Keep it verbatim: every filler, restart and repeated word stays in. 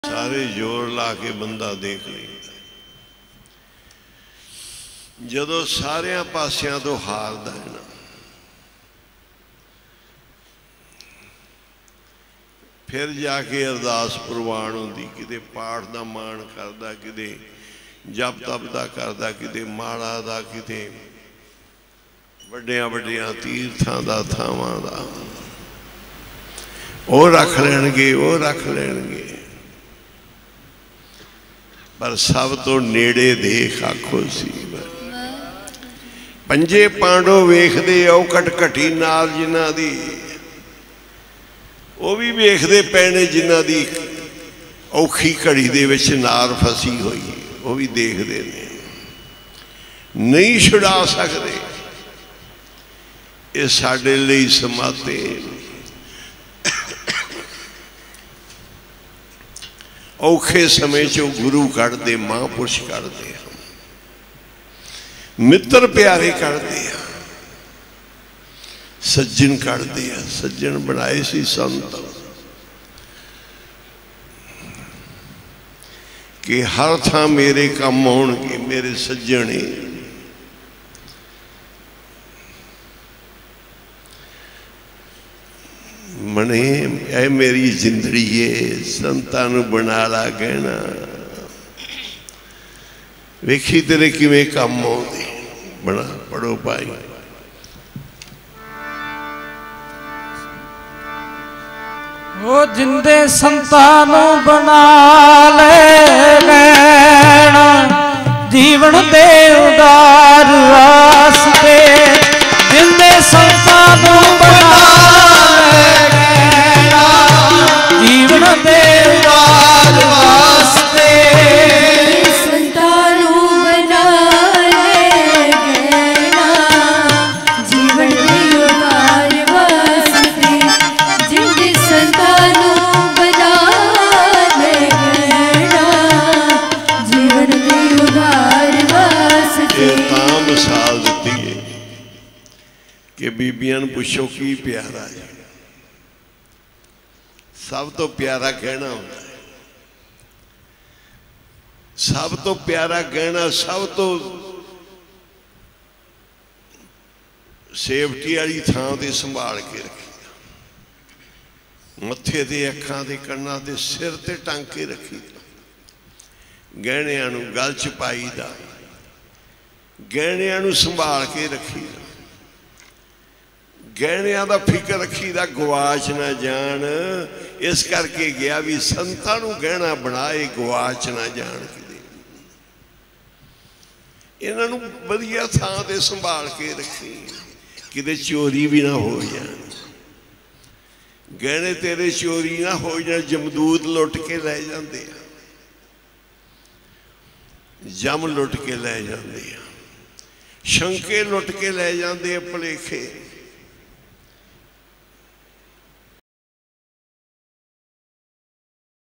सारे जोर ला के बंदा देख लेंदा। जदों सारिया पासियां तो हारदा है ना, फिर जाके अरदास प्रवान होंदी, किते पाठ का मान करदा, किते जप तप का करदा, किते माड़ा दा, किते वड्डिया वड्डिया तीर्थां दा थावां दा। वो रख लेंगे, वो रख लेंगे, पर सब तो नेड़े देख आखो सी। पंजे पांडो वेखदे औकट घटी नाल जिन्हां दी, वो भी वेखदे पैने जिन्हां दी औखी घड़ी दे विच नार फसी हुई, वो भी देखते ने, नहीं छुड़ा सकते। ये साडे लई समाते औखे समय चो गुरु कढ़ते, महापुरुष कढ़ते, मित्र प्यारे कढ़ते, सज्जन कढ़ते, सज्जन बनाए सी संत कि हर थां मेरे काम आउणगे, मेरे सज्जने। मने ऐ मेरी जिंदड़ी है, संतां नूं बना ला गहना, वेखी तेरे किवें काम आउंदे। बना पढ़ो भाई। वो जिंदे संतां नूं बना ले गहना, जीवन दे उदार वास्ते, जिंदे संतां नूं बना जीवन दे उदार वास्ते, संतां नूं बना ले गहना, जीवन दे उदार वास्ते, जिंदे संतां नूं बना ले गहना, जीवन दे उदार वास्ते। ये तां मिसाल दित्ती है कि बीबियां नूं पुछो की प्यारा है। सब तो प्यारा गहना होता है, सब तो प्यारा गहना, सब तो सेफ्टी वाली थां ते संभाल के रखी, मत्थे ते अखां ते कन्नां ते सिर ते टंग के रखी, गहणियां नूं गल च पाई दा, गहणियां नूं संभाल के रखी, गहणियां दा फिक्र रखी दा गवाच ना जान। इस करके गया भी संतां नूं गहना बनाए, गवाच ना जान। इन्हां नूं वधिया थां ते संभाल के रखी, किते चोरी भी ना हो जाए, गहने तेरे चोरी ना हो जाए। जमदूत लुट के लै जांदे, जम लुट के लै जांदे, शंके लुट के लै जांदे, भुलेखे